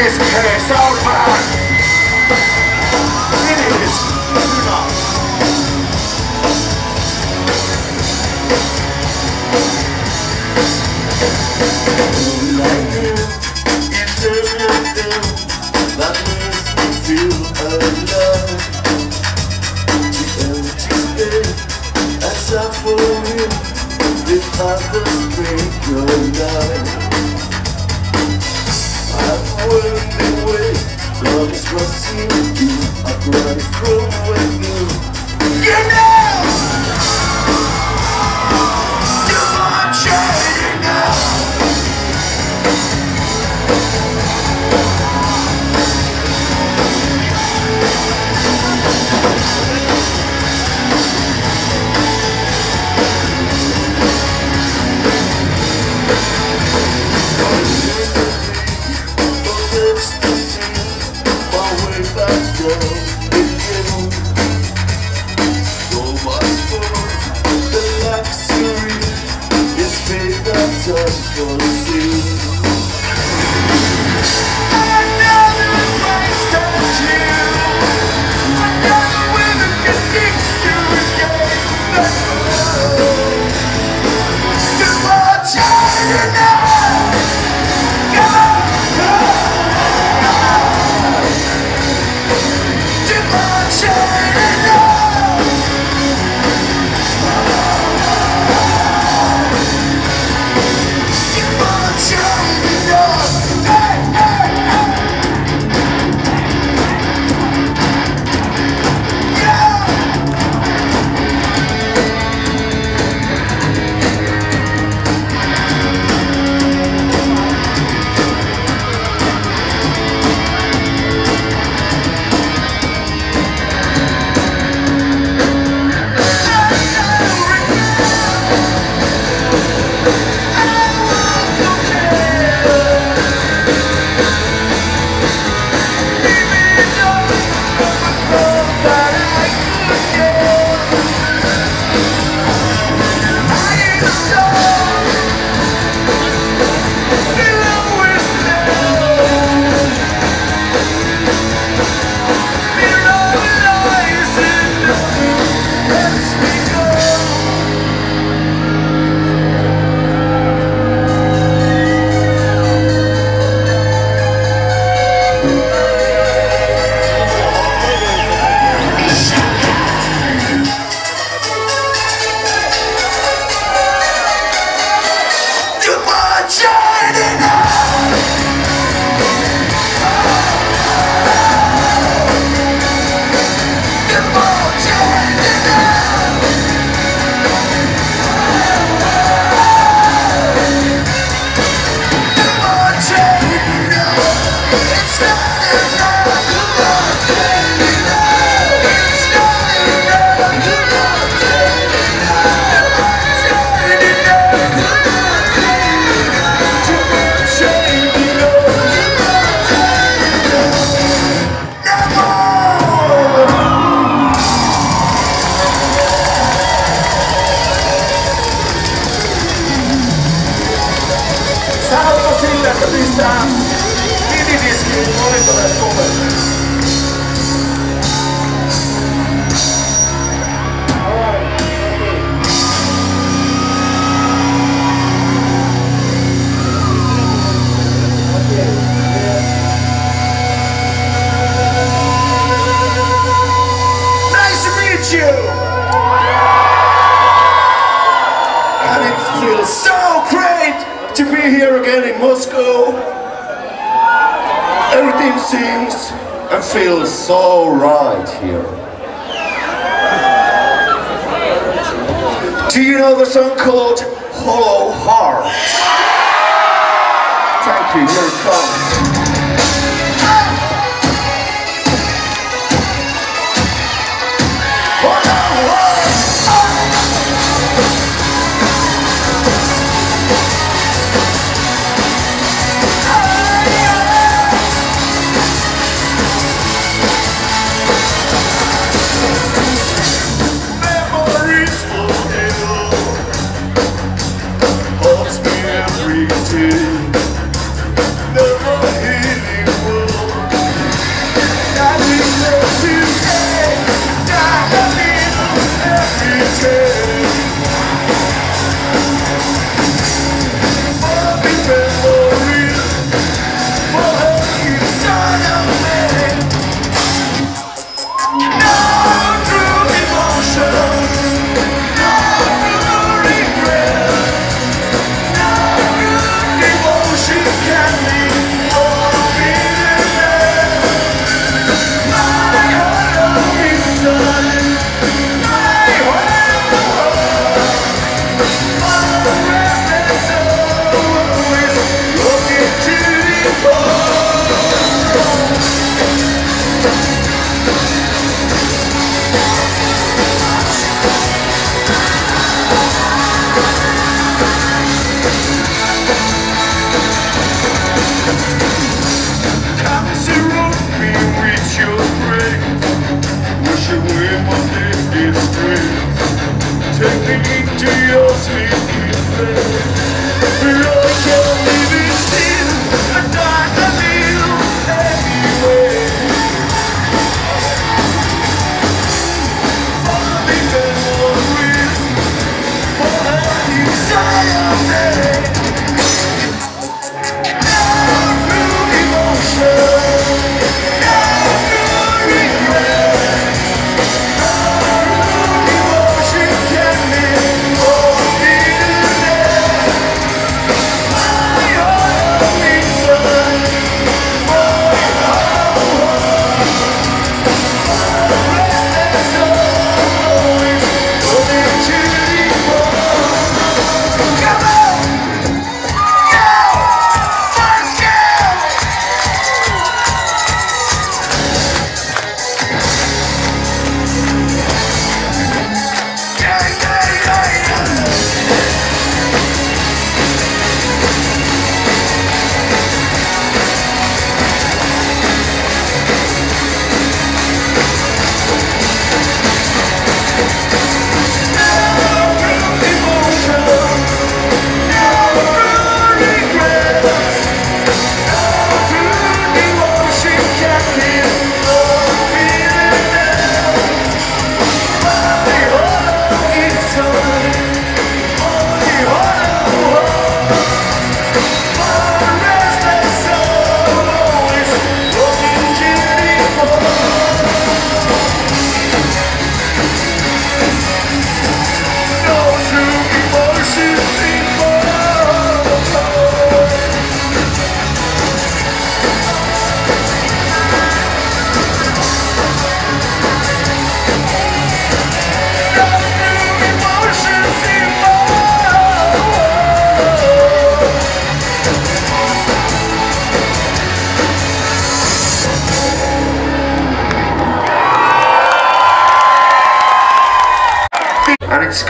this case over. It is not. It's everything that makes me feel alive. The empty space as I follow you, the others break your life. I'm winding away, love is crossing you, I'm running from with you. You know, you are changing now. To be here again in Moscow. Everything seems and feels so right here. Do you know the song called Hollow Heart? Thank you, here it comes. Never hear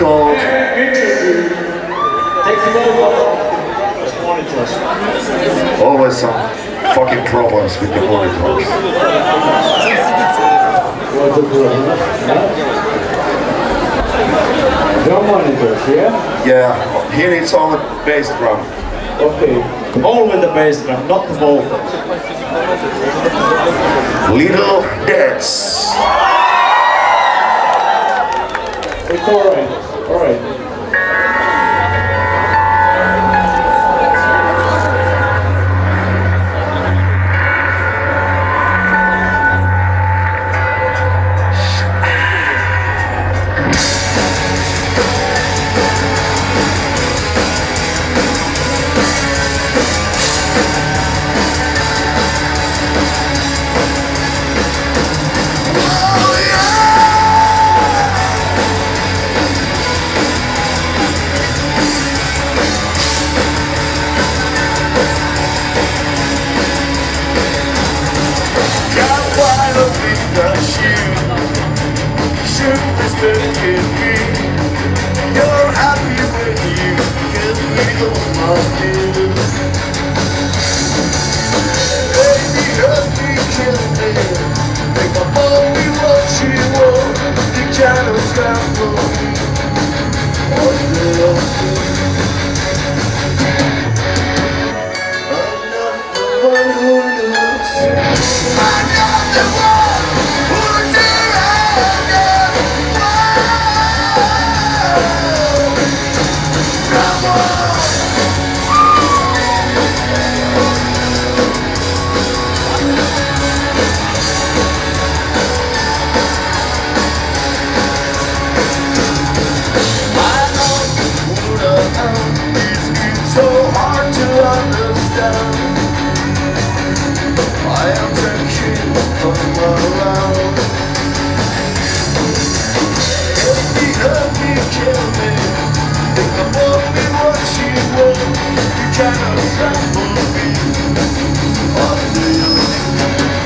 called Always Some Fucking Problems with the Monitors. Drum monitors, yeah? Yeah, he needs all the bass drum. Okay. Only the bass drum, not the vocals. Little Deaths. It's alright, alright. You're happy when you get legal money. Baby, hurt me, kill me. Make my mommy what she wants. You can't stand for me. What will do? I'm not the one who loses. I'm not the one who's around us. So hard to understand. I am the king of my land. Help me, kill me. Think about me what you want. You cannot trample me. What do you do?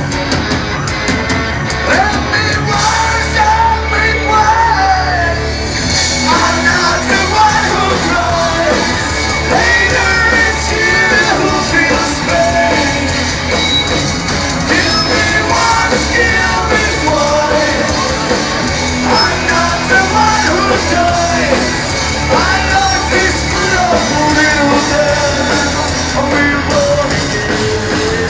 Let me rise, let me play. I'm not the one who cries. Later it's you who feels pain. Kill me once, kill me twice. I'm not the one who dies. My life is full of little death. I'll be born again.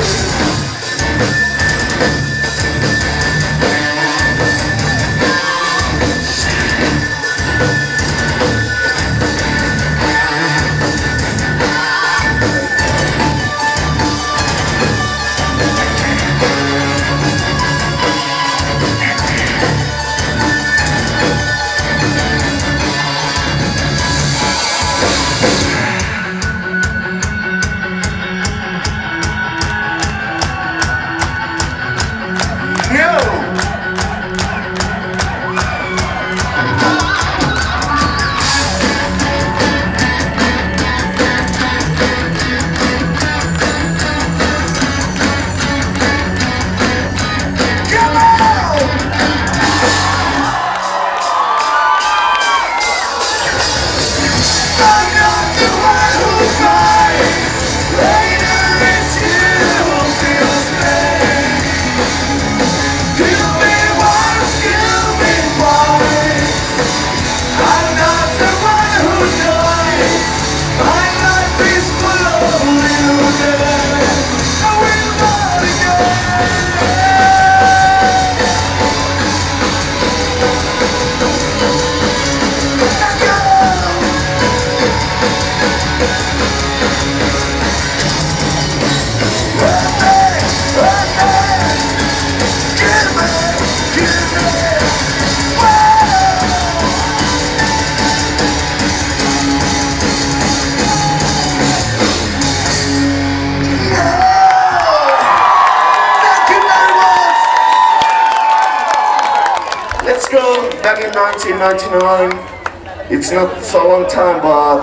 Let's go back in 1999. It's not so long time, but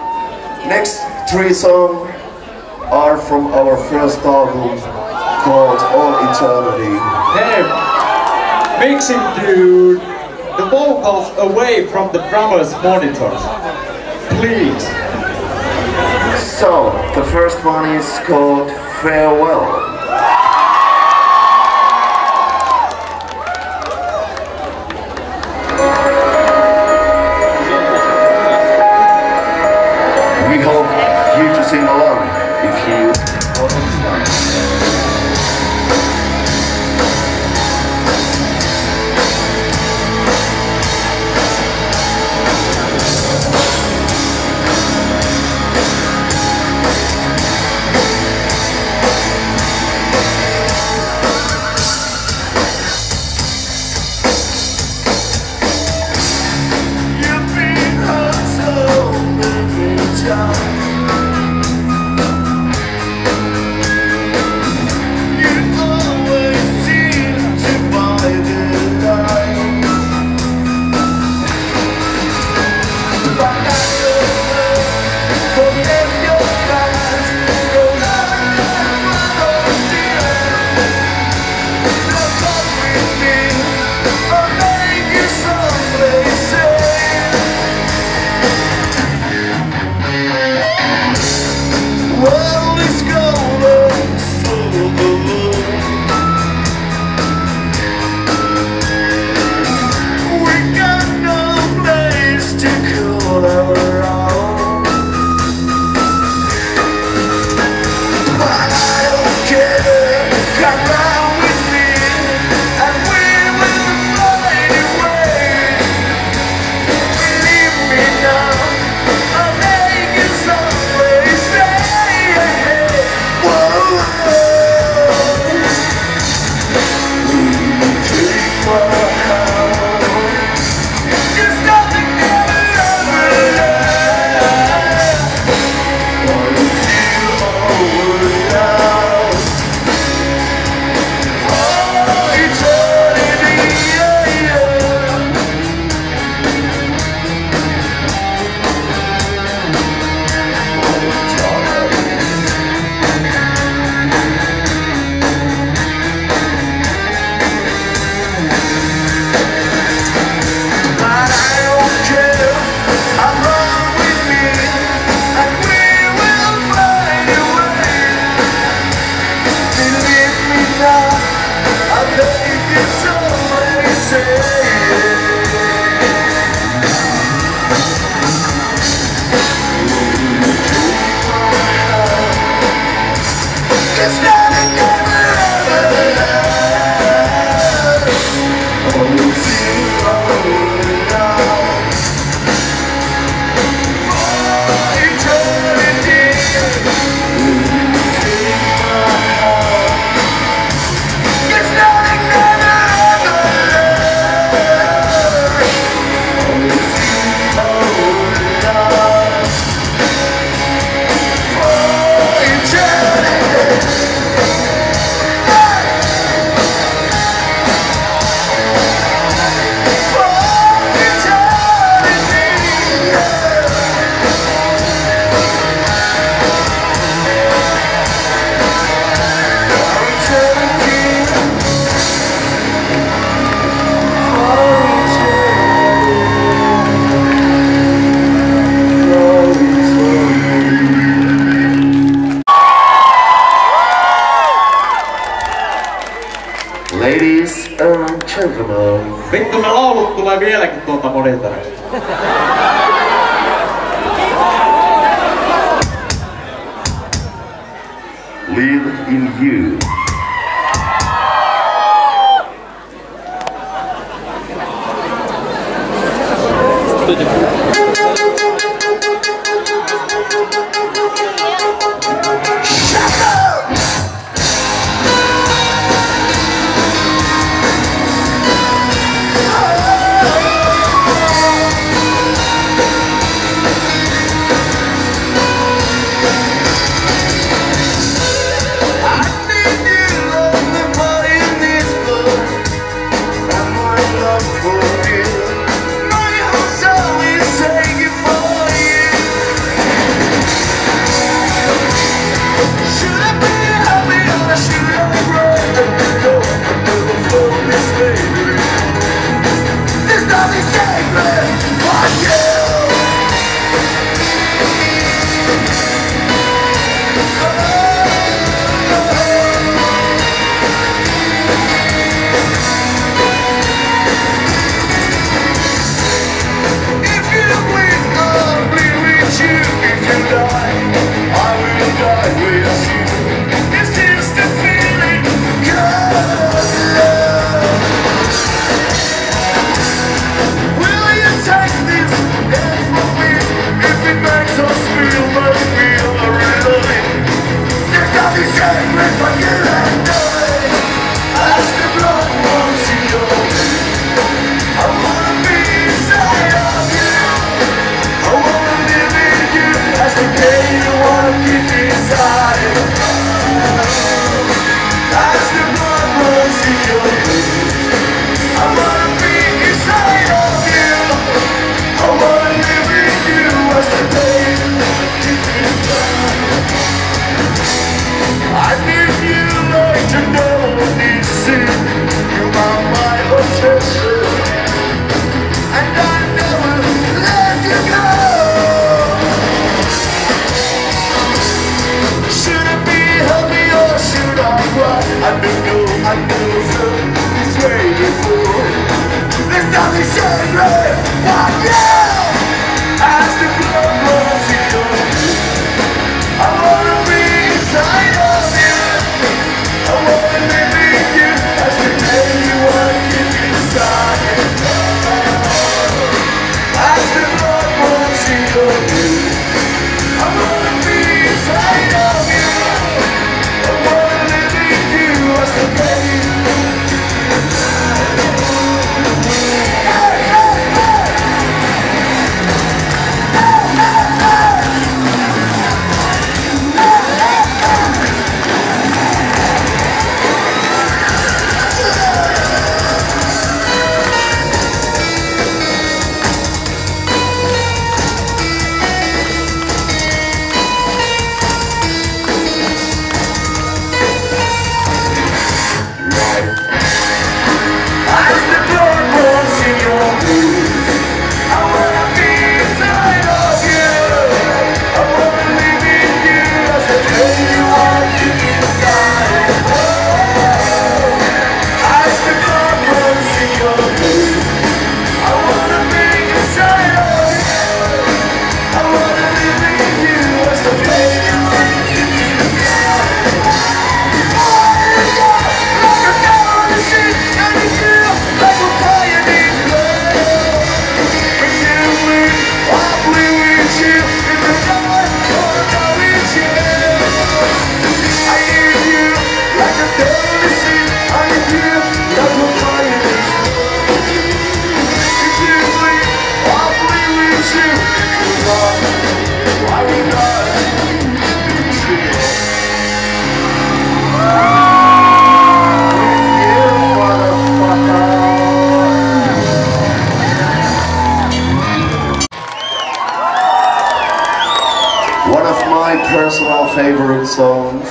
next three songs are from our first album called All Eternity. Hey, mixing dude. the vocals away from the drummer's monitors. Please. So, the first one is called Farewell. We hope you to sing along if you also sing. Ladies and gentlemen. Vittu ne laulut tulee vieläkin tuolta monitoreilta. Live in you. For you, my whole soul is in your blues. I wanna be inside of you. I wanna live in you as the day you fly. I need you like to know this sin. You're my obsession, and I never let you go. Should it be happy or should I cry? I don't know, I never felt this way before. There's nothing sacred but you. As the blood runs in your veins, I wanna be inside of you. I wanna live in you as the day you want to keep inside. As the blood runs in your veins, I wanna be inside of you. I wanna live in you as the day. Hey, hey, hey. As the blood runs in your veins, I wanna be inside of you. I wanna live in you as the day you want to keep inside. As the blood runs in your veins, I wanna be inside of you. I wanna live in you as the day you want to keep inside. Like a diamond in the sea, and you feel like a fire needs blood. Pretending I'll be with you in the night, or not with you. I need you like a diamond in the sea, and you feel like a fire needs blood. Pretending I'll be with you in the night, I will not with you. One of my personal favorite songs.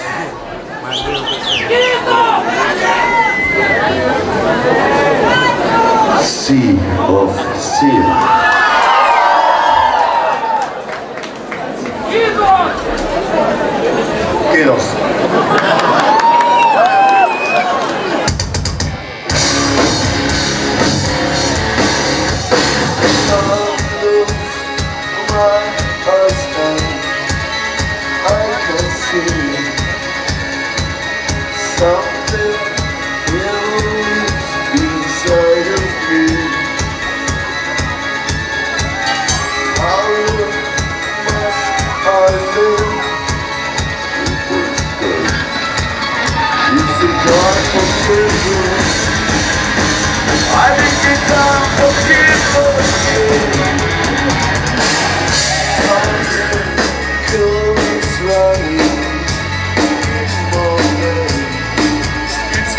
Sea of Seal. Kiitos. Something moves inside of me. How must I live? It was good. It's a time for forgiveness. I think it's time for forgiveness. Something comes running. It's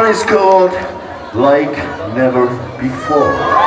is called Like Never Before.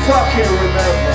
fucking remember.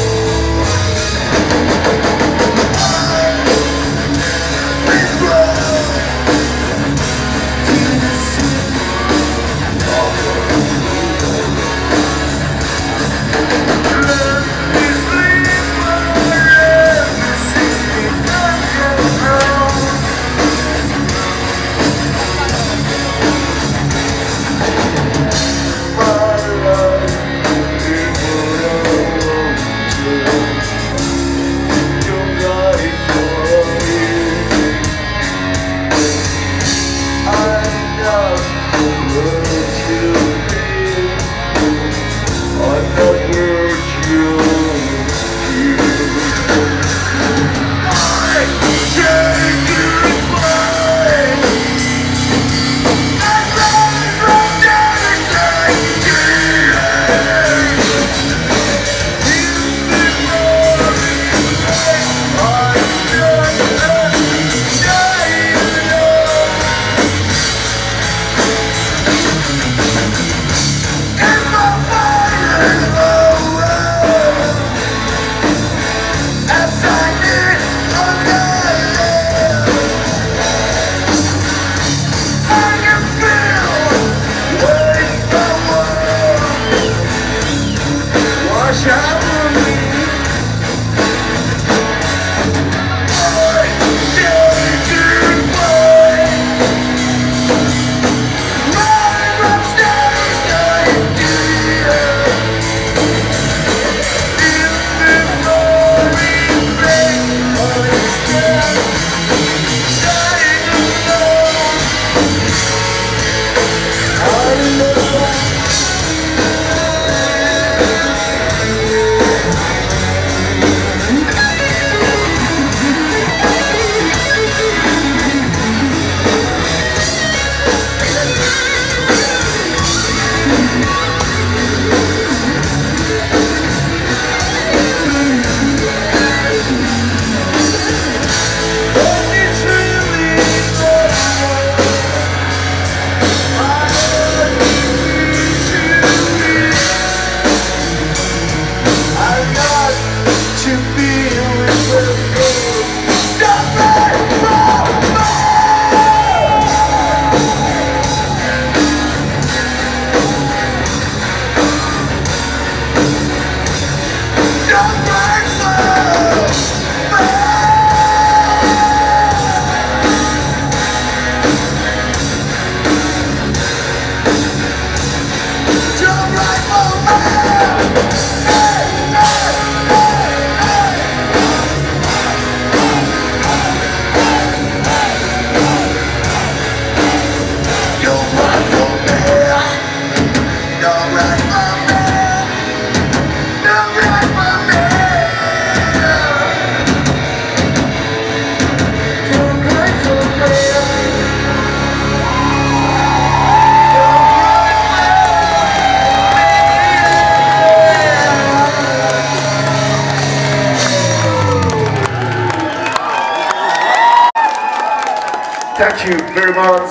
Thank you very much.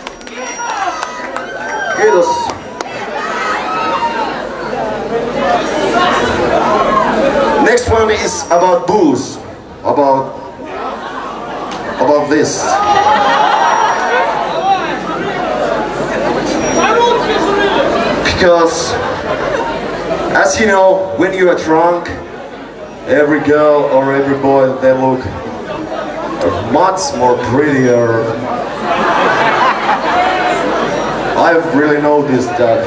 Kiitos. Next one is about booze. About this. Because, as you know, when you are drunk, every girl or every boy, they look much more prettier. I've really noticed that.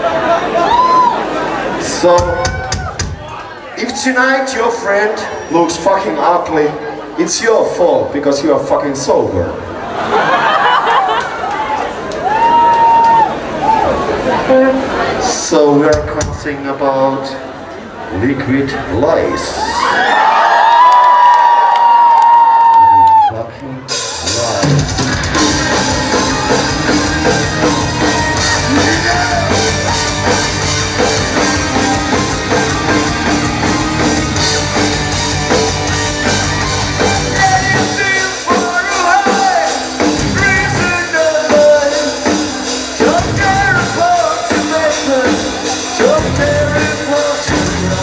So, if tonight your friend looks fucking ugly, it's your fault because you are fucking sober. So we are conversing about liquid lies. Fucking lies. Don't care about to make it, don't care about to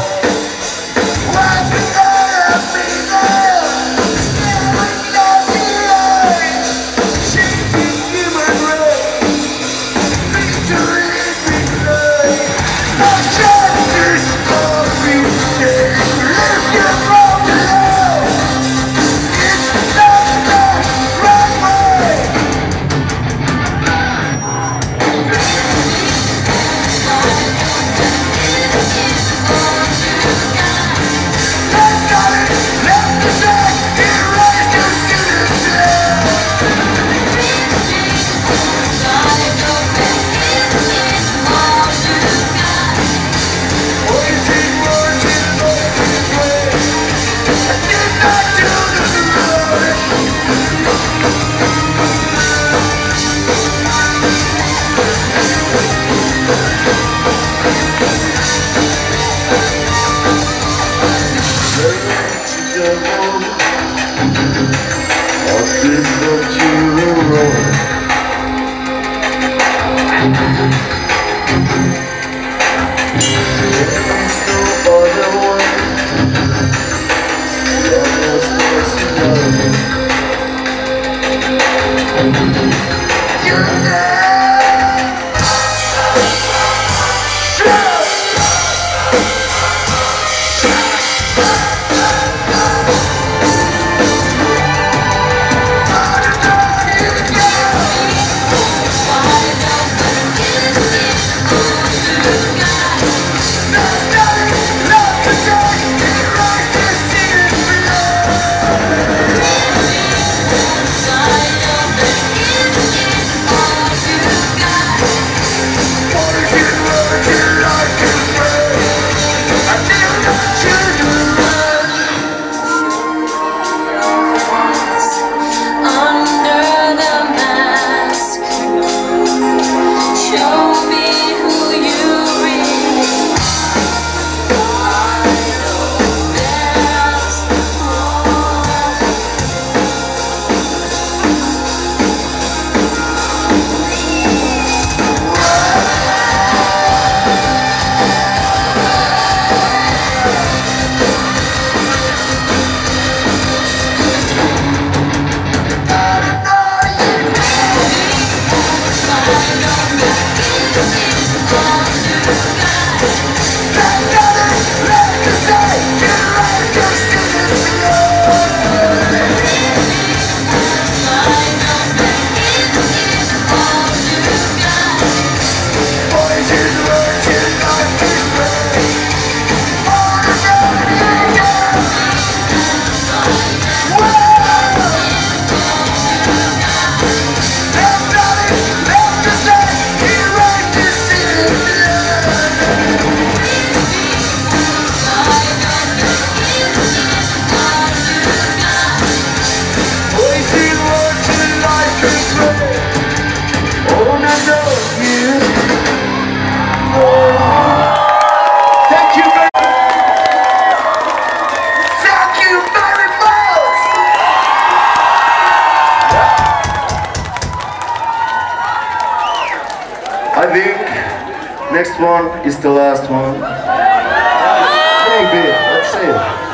is the last one. Maybe, let's see.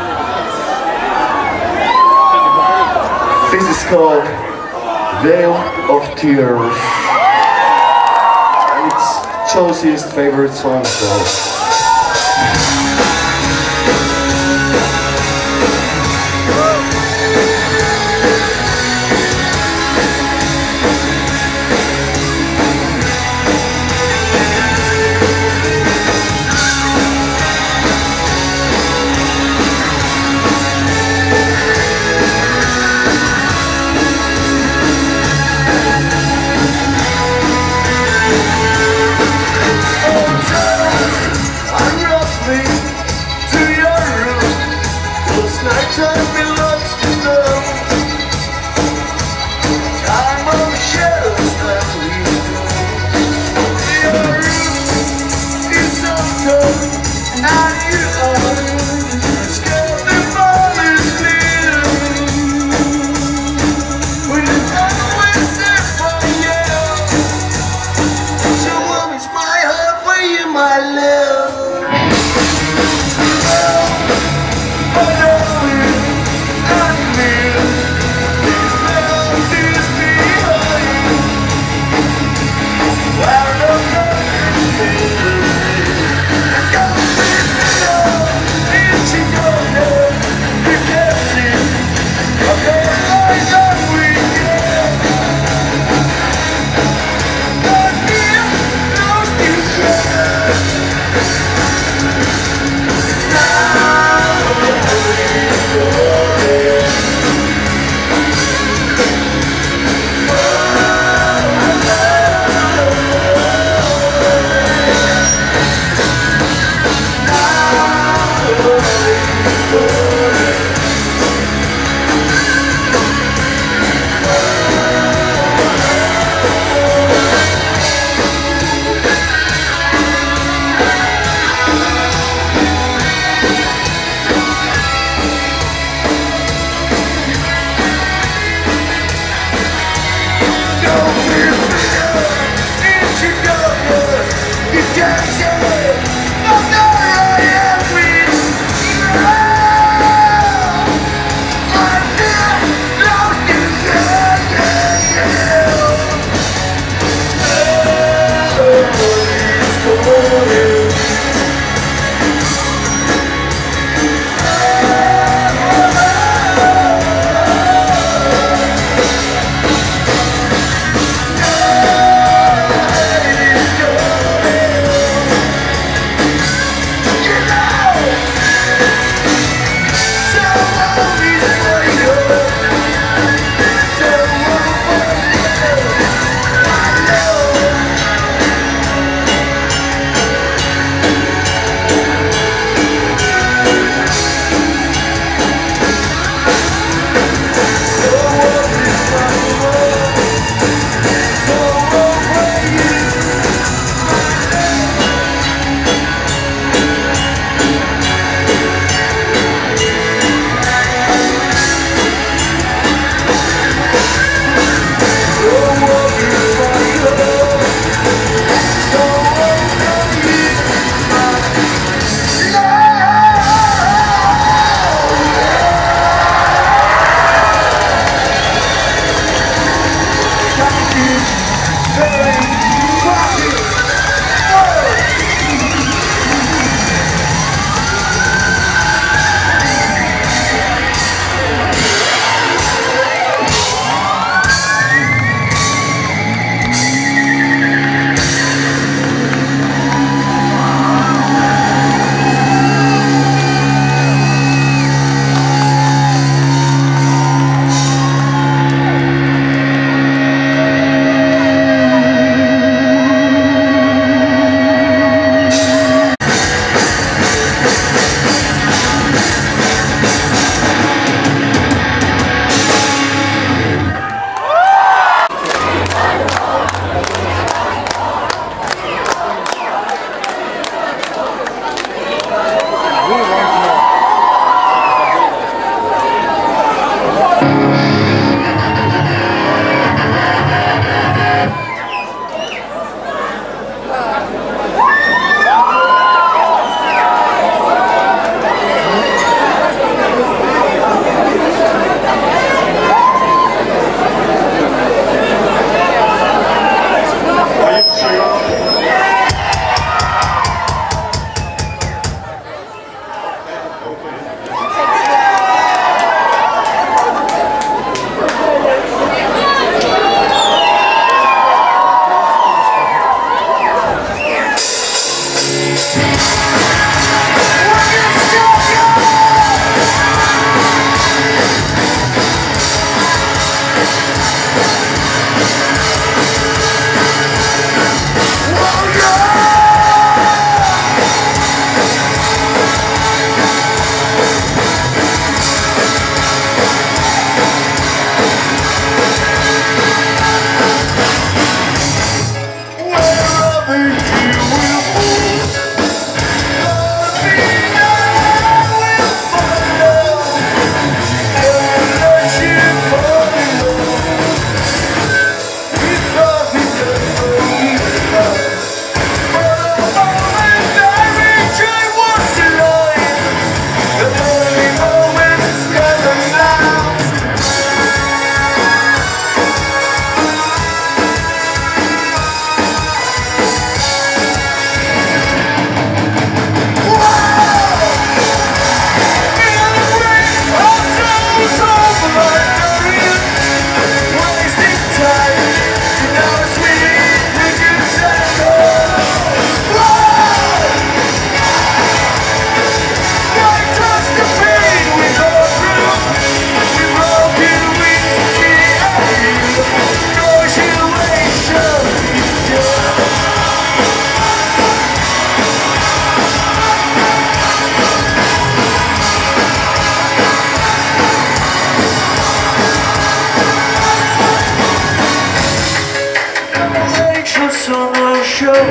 This is called Veil of Tears. It's Chelsea's favorite song, so.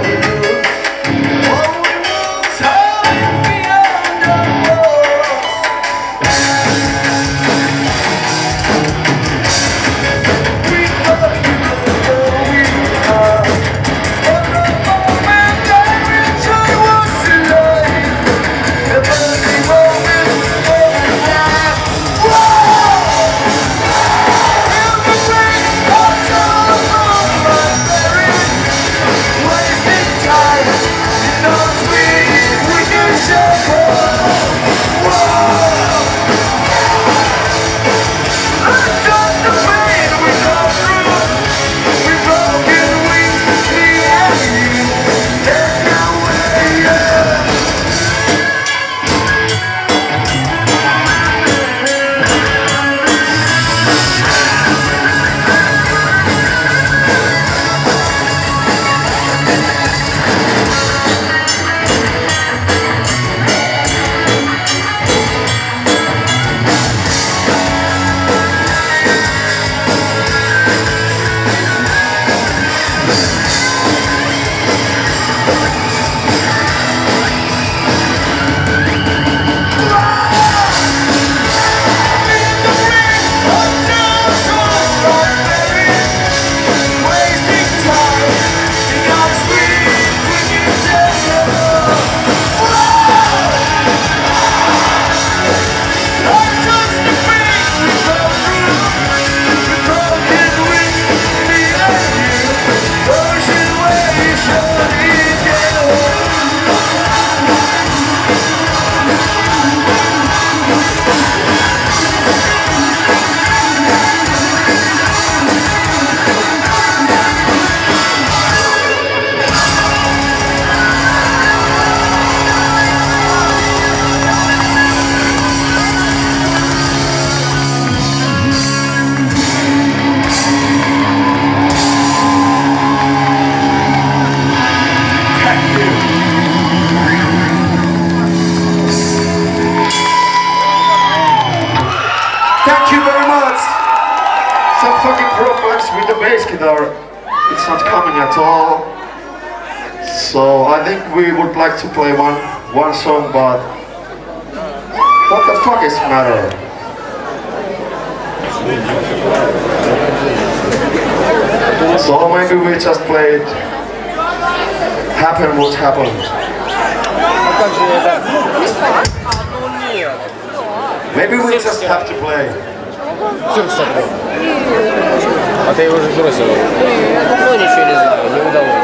With the bass guitar, it's not coming at all. So I think we would like to play one song, but what the fuck is the matter? So maybe we just played Happen What Happened. Maybe we just have to play. А ты его уже бросил? Ну ничего не знаю, не удалось.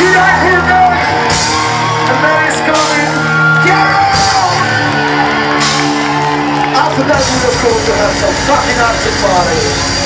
Die for Nuts! And then it's coming, Carol! After that we are going to have some fucking after party.